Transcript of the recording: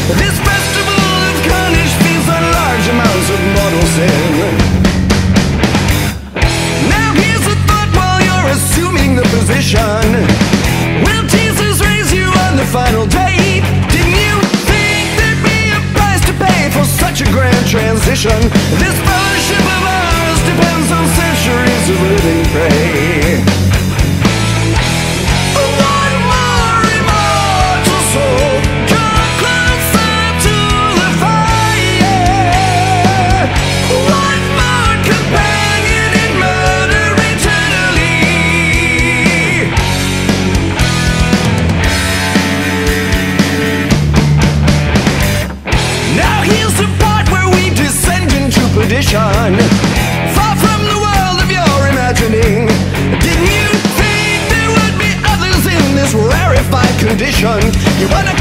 This festival of carnage feeds on large amounts of mortal sin. Now here's a thought while you're assuming the position. Will Jesus raise you on the final day? Didn't you think there'd be a price to pay for such a grand transition? This fellowship of ours depends on centuries of living prey. One more immortal soul, draw closer to the fire. One more companion in murder eternally. Now here's the part where we descend into perdition, far from the world of your imagining. Didn't you think there would be others in this rarefied condition? You wanna